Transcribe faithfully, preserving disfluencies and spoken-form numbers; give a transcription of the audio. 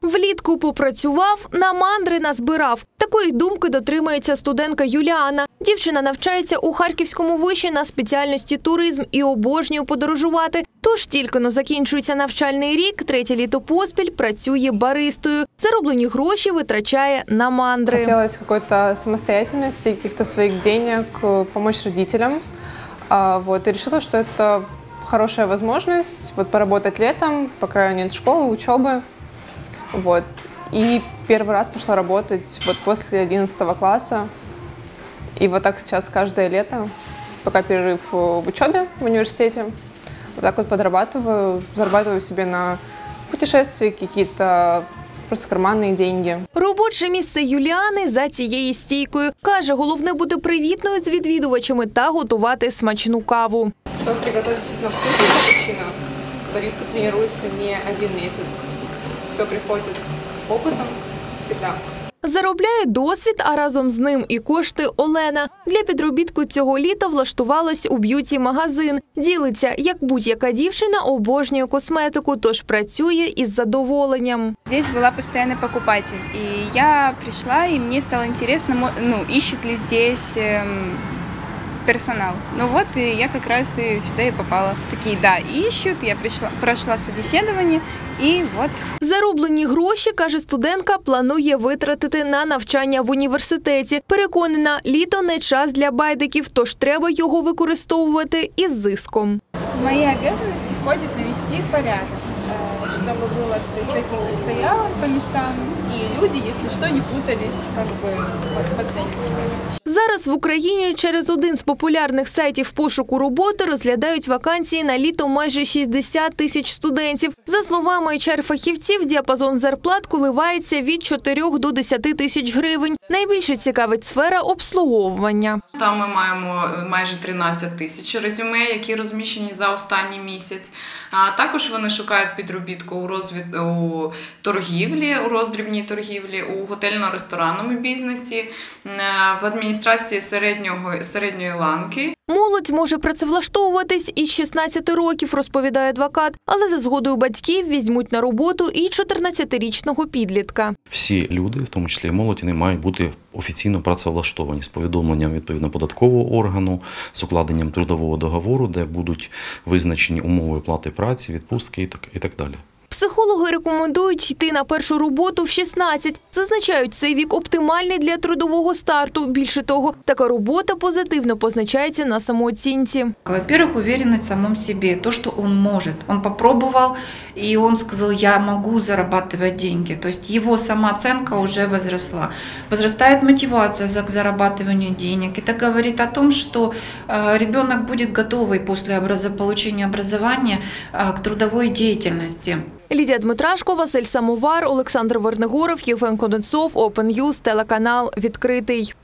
Влітку попрацював, на мандри назбирав. Такої думки дотримується студентка Юліана. Дівчина навчається у Харківському виші на спеціальності туризм і обожнює подорожувати. Тож тільки-но закінчується навчальний рік, третє літо поспіль працює баристою. Зароблені гроші витрачає на мандри. Хотілося какой-то самостоятельности, каких-то своих денег, помочь родителям. Вот, и решила, что это хорошая возможность вот, поработать летом, пока нет школы, учебы. Вот. И первый раз пошла работать вот после одиннадцатого класса. И вот так сейчас каждое лето, пока перерыв в учебе в университете, вот так вот подрабатываю, зарабатываю себе на путешествия, какие-то просто карманні деньги. Робоче місце Юліани за цією стійкою. Каже, головне бути привітною з відвідувачами та готувати смачну каву. Щоб приготувати на вкусну капучино, бариста тренується не один місяць. Все приходить з опитом завжди. Заробляє досвід, а разом з ним і кошти Олена. Для підробітку цього літа влаштувалась у б'юті-магазин. Ділиться, як будь-яка дівчина обожнює косметику, тож працює із задоволенням. Здесь была постоянный покупатель, и я пришла, и мне стало интересно, ну, ищут ли здесь эм, персонал. Ну вот, и я как раз и сюда и попала. Такие, да, ищут, я пришла, прошла собеседование, і от. Зароблені гроші, каже студентка, планує витратити на навчання в університеті. Переконана, літо не час для байдиків, тож треба його використовувати із зиском. В мої обов'язки входить навести порядок, щоб було все чітко стояло по містам, і люди, якщо що, не путались, як би, по ценникам. Зараз в Україні через один з популярних сайтів пошуку роботи розглядають вакансії на літо майже шістдесят тисяч студентів. За словами ейч ар-фахівців, діапазон зарплат коливається від чотирьох до десяти тисяч гривень. Найбільше цікавить сфера обслуговування. Там ми маємо майже тринадцять тисяч резюме, які розміщені за останній місяць. А також вони шукають підробітку у, розвід... у торгівлі, у роздрібній торгівлі, у готельно-ресторанному бізнесі, в адміністрації середнього... середньої ланки. Молодь може працевлаштовуватись із шістнадцяти років, розповідає адвокат, але за згодою батьків візьмуть на роботу і чотирнадцятирічного підлітка. Всі люди, в тому числі і молодь, не мають бути офіційно працевлаштовані з повідомленням відповідно податкового органу, з укладенням трудового договору, де будуть визначені умови плати праці, відпустки і так далі. Психологи рекомендують йти на першу роботу в шістнадцять. Зазначають, цей вік оптимальний для трудового старту. Більше того, така робота позитивно позначається на самооцінці. Во-первых, уверенность в самом себе, то, что он может. Он попробовал, и он сказал, я могу зарабатывать деньги. То есть его самооценка уже возросла. Возрастает мотивация к зарабатыванию денег. Это говорит о том, что ребенок будет готовый после получения образования к трудовой деятельности. Лідія Дмитрашко, Василь Самовар, Олександр Вернигоров, Євген Конденцов, Open News, телеканал «Відкритий».